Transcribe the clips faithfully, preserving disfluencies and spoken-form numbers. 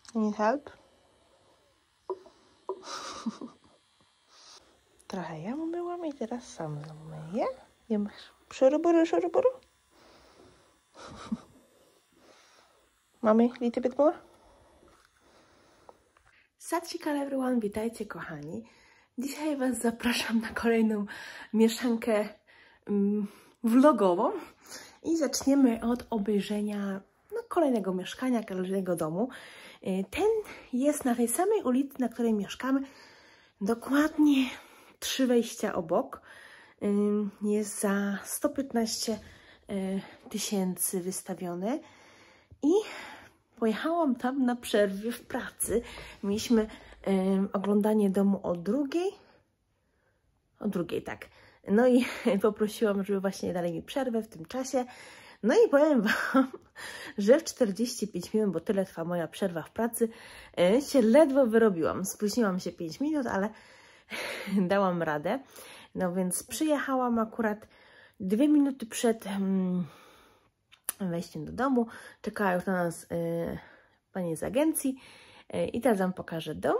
Need help? Trochę ja umyłam i teraz sam umyję. Jem szuruburu, szuruburu. Mommy, little bit more? Sat Shri Akal everyone, witajcie kochani. Dzisiaj Was zapraszam na kolejną mieszankę um, vlogową i zaczniemy od obejrzenia no, kolejnego mieszkania, kolejnego domu. Ten jest na tej samej ulicy, na której mieszkamy, dokładnie trzy wejścia obok. Jest za sto piętnaście tysięcy wystawiony i pojechałam tam na przerwie w pracy. Mieliśmy um, oglądanie domu o drugiej. O drugiej, tak. No i poprosiłam, żeby właśnie dali mi przerwę w tym czasie. No i powiem Wam, że w czterdzieści pięć minut, bo tyle trwa moja przerwa w pracy, się ledwo wyrobiłam. Spóźniłam się pięć minut, ale dałam radę. No więc przyjechałam akurat dwie minuty przed um, wejściem do domu. Czekała już na nas y, pani z agencji y, i teraz Wam pokażę dom.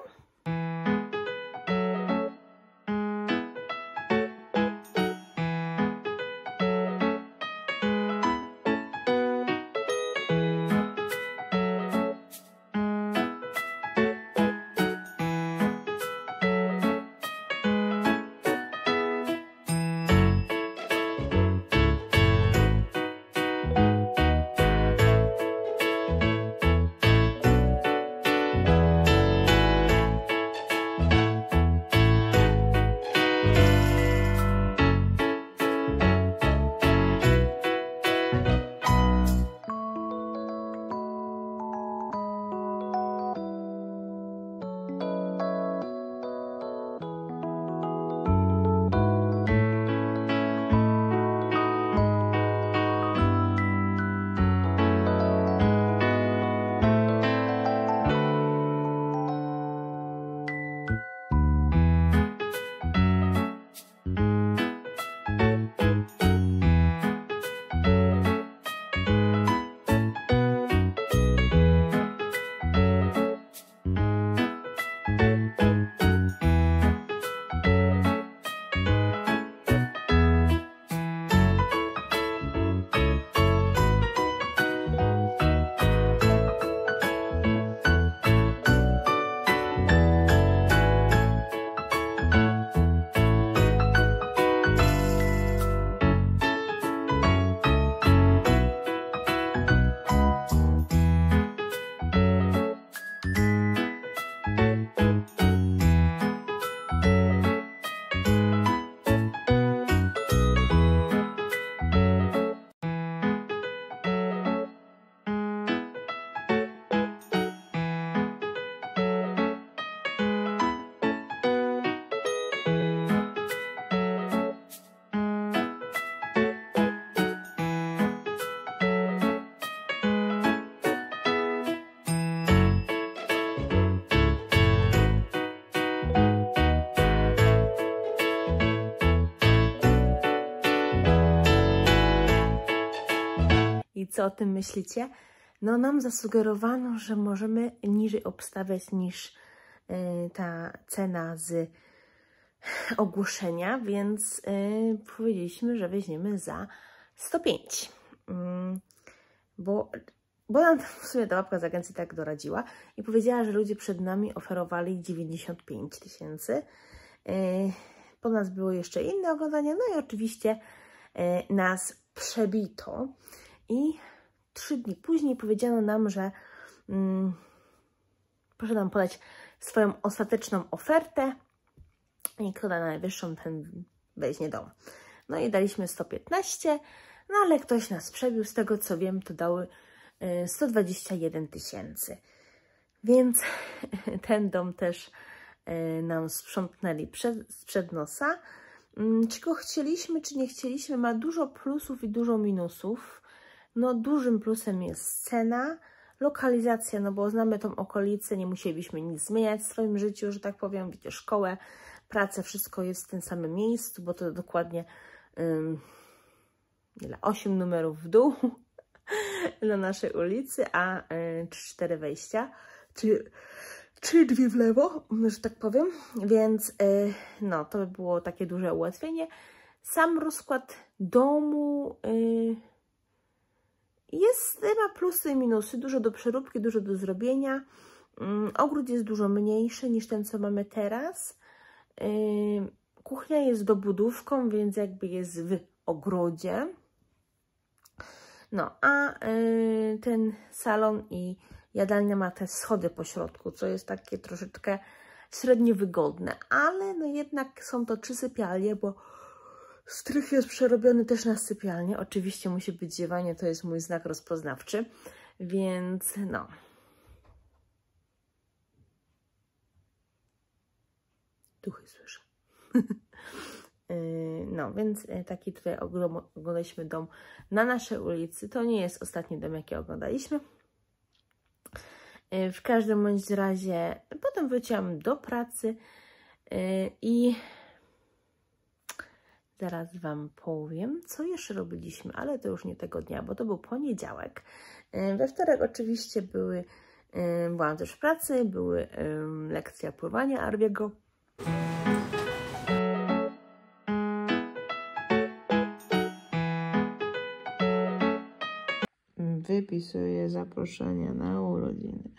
I co o tym myślicie? No nam zasugerowano, że możemy niżej obstawiać niż y, ta cena z ogłoszenia, więc y, powiedzieliśmy, że weźmiemy za sto pięć. Y, bo, bo nam w sumie ta babka z agencji tak doradziła i powiedziała, że ludzie przed nami oferowali dziewięćdziesiąt pięć tysięcy. Y, po nas było jeszcze inne oglądanie, no i oczywiście y, nas przebito. I trzy dni później powiedziano nam, że mm, proszę nam podać swoją ostateczną ofertę i kto da najwyższą, ten weźmie dom. No i daliśmy sto piętnaście, no ale ktoś nas przebił, z tego co wiem, to dały y, sto dwadzieścia jeden tysięcy. Więc ten dom też y, nam sprzątnęli przed, sprzed nosa. Y, czy go chcieliśmy, czy nie chcieliśmy, ma dużo plusów i dużo minusów. No dużym plusem jest cena, lokalizacja, no bo znamy tą okolicę, nie musielibyśmy nic zmieniać w swoim życiu, że tak powiem, wiecie, szkołę, pracę, wszystko jest w tym samym miejscu, bo to dokładnie um, ile, osiem numerów w dół na naszej ulicy, a y, cztery wejścia. Czyli trzy drzwi w lewo, że tak powiem, więc yy, no, to by było takie duże ułatwienie. Sam rozkład domu yy, jest, ma plusy i minusy, dużo do przeróbki, dużo do zrobienia. Yy, ogród jest dużo mniejszy niż ten, co mamy teraz. Yy, kuchnia jest dobudówką, więc jakby jest w ogrodzie. No, a yy, ten salon i jadalnia ma te schody po środku, co jest takie troszeczkę średnio wygodne, ale no jednak są to trzy sypialnie, bo strych jest przerobiony też na sypialnię. Oczywiście musi być ziewanie, to jest mój znak rozpoznawczy, więc no. Duchy słyszę. No, więc taki tutaj oglądaliśmy dom na naszej ulicy. To nie jest ostatni dom, jaki oglądaliśmy. W każdym bądź razie potem wróciłam do pracy i zaraz Wam powiem, co jeszcze robiliśmy, ale to już nie tego dnia, bo to był poniedziałek. We wtorek oczywiście były, byłam też w pracy, były lekcje pływania Arwiego. Wypisuję zaproszenia na urodziny.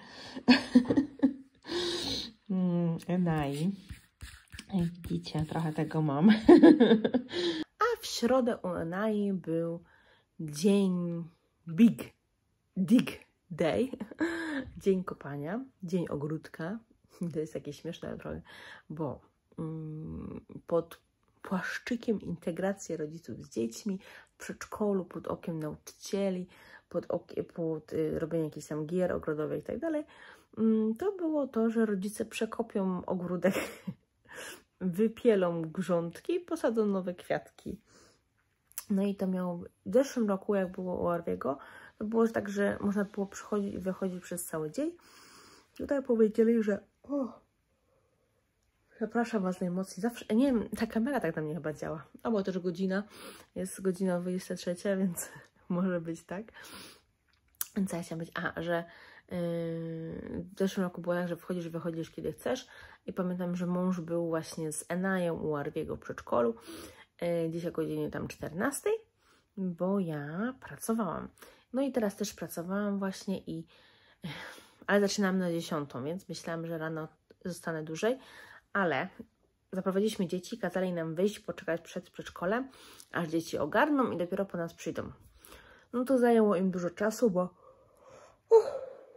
Enai. Jak widzicie, trochę tego mam. A w środę u Enai był dzień Big Dig Day. Dzień kopania, dzień ogródka. To jest takie śmieszne trochę, bo mm, pod płaszczykiem integracji rodziców z dziećmi w przedszkolu, pod okiem nauczycieli, pod, okiem, pod y, robienie jakichś tam gier ogrodowych i tak dalej, to było to, że rodzice przekopią ogródek, wypielą grządki i posadzą nowe kwiatki. No i to miało, w zeszłym roku, jak było u Arwiego, to było tak, że można było przychodzić i wychodzić przez cały dzień. Tutaj powiedzieli, że o, przepraszam Was najmocniej, zawsze, nie wiem, ta kamera tak na mnie chyba działa, albo też godzina, jest godzina dwudziesta trzecia, więc może być tak. Więc ja chciałam być, a, że yy, w zeszłym roku było tak, że wchodzisz i wychodzisz kiedy chcesz i pamiętam, że mąż był właśnie z Enają u Arwiego w przedszkolu, yy, dziś o godzinie tam czternastej, bo ja pracowałam. No i teraz też pracowałam właśnie i, yy, ale zaczynam na dziesiątą, więc myślałam, że rano zostanę dłużej, ale zaprowadziliśmy dzieci, kazali nam wyjść, poczekać przed przedszkolem, aż dzieci ogarną i dopiero po nas przyjdą. No to zajęło im dużo czasu, bo... Uh.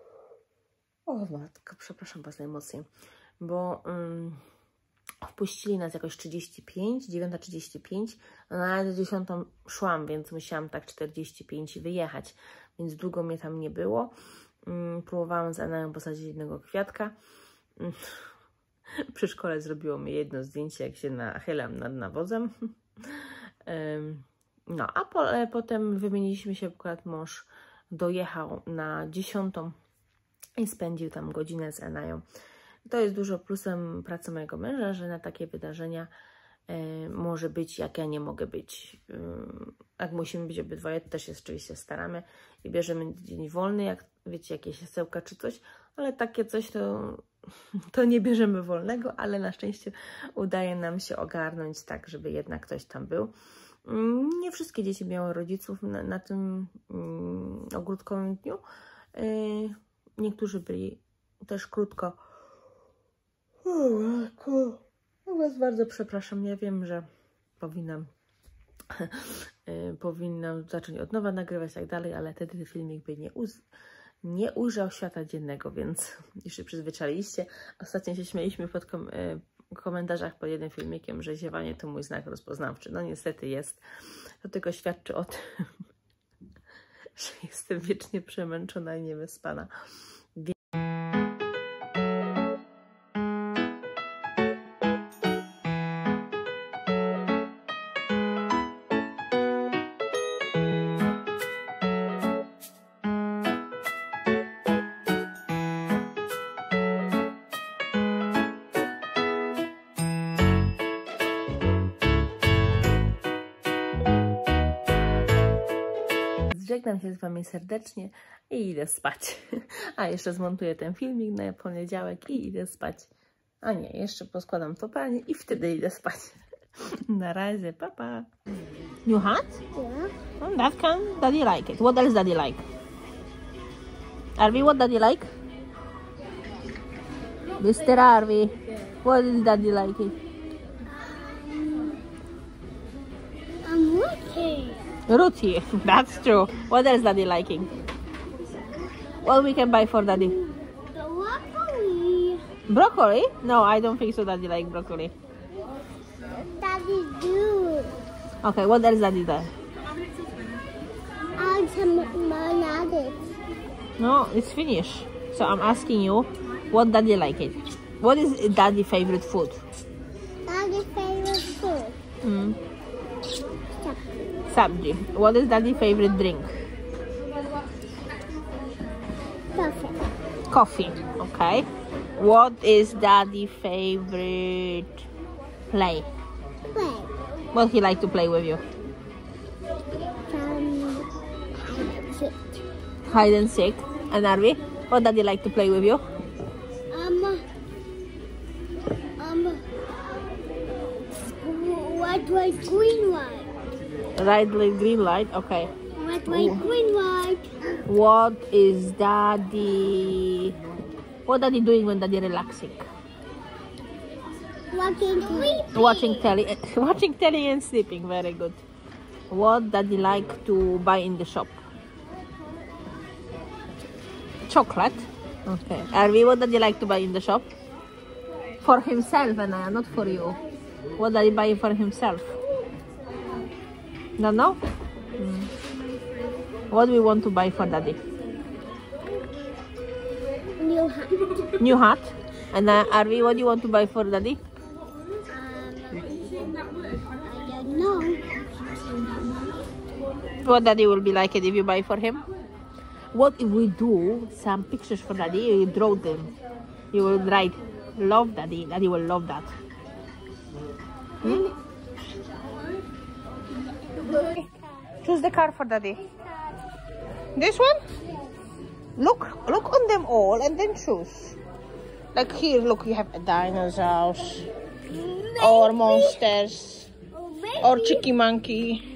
O matko, przepraszam Was najmocniej. Bo um, wpuścili nas jakoś trzydzieści pięć, dziewiąta trzydzieści pięć, no na dziesiątą szłam, więc musiałam tak czterdzieści pięć wyjechać, więc długo mnie tam nie było. Um, próbowałam z Anają posadzić jednego kwiatka. Um, przy szkole zrobiło mi jedno zdjęcie, jak się nachylam nad nawozem. um, No, a po, e, potem wymieniliśmy się, akurat mąż dojechał na dziesiątą i spędził tam godzinę z Enają. To jest dużo plusem pracy mojego męża, że na takie wydarzenia e, może być, jak ja nie mogę być. E, jak musimy być obydwoje, to też się oczywiście staramy i bierzemy dzień wolny, jak wiecie, jakieś jasełka czy coś, ale takie coś to, to nie bierzemy wolnego, ale na szczęście udaje nam się ogarnąć tak, żeby jednak ktoś tam był. Nie wszystkie dzieci miały rodziców na, na tym um, ogródkowym dniu. Yy, niektórzy byli też krótko. O, no Was bardzo przepraszam. Ja wiem, że powinnam, yy, powinnam zacząć od nowa nagrywać i tak dalej, ale wtedy ten filmik by nie, uz nie ujrzał świata dziennego, więc już się przyzwyczailiście. Ostatnio się śmieliśmy pod kom yy, w komentarzach pod jednym filmikiem, że ziewanie to mój znak rozpoznawczy. No niestety jest. To tylko świadczy o tym, że jestem wiecznie przemęczona i niewyspana. żegnam się z Wami serdecznie i idę spać. A jeszcze zmontuję ten filmik na poniedziałek i idę spać. A nie, jeszcze poskładam to pranie i wtedy idę spać. Na razie, pa pa. New hat? Yeah. Oh, that can Daddy like it. What else Daddy like? Arvi, what Daddy like? Mister Arvi, what is Daddy like it? I'm looking. Ruti, that's true. What else Daddy liking? What we can buy for Daddy? The broccoli. Broccoli? No, I don't think so. Daddy like broccoli. Daddy do. Okay, what else Daddy does? I some more nuggets. No, it's finished. So I'm asking you, what Daddy like it? What is Daddy favorite food? Daddy's favorite food. Mm. Chocolate. Sabji. What is Daddy favorite drink? Coffee. Coffee. Okay. What is Daddy favorite play? Play. What he like to play with you? Um, sit. Hide and seek. And Arvi, what Daddy like to play with you? Um, um, red, white, green, white. Red light, green light. Okay. Red, white, green, white. What is Daddy? What Daddy doing when Daddy relaxing? Watching sleeping. Watching telly, watching telly and sleeping. Very good. What Daddy like to buy in the shop? Chocolate. Okay. Arvi, what Daddy like to buy in the shop? For himself, Anaya, not for you. What Daddy buy for himself? No, no. Mm. What do we want to buy for Daddy? New hat. New hat. And uh, Arvi, what do you want to buy for Daddy? Um, I don't know. What Daddy will be like it if you buy for him? What if we do some pictures for Daddy? You draw them. You will write, love Daddy. Daddy will love that. Hmm? Choose the car for Daddy. This one? Look, look on them all and then choose. Like here, look, you have a dinosaurs, or monsters, or Chicky Monkey.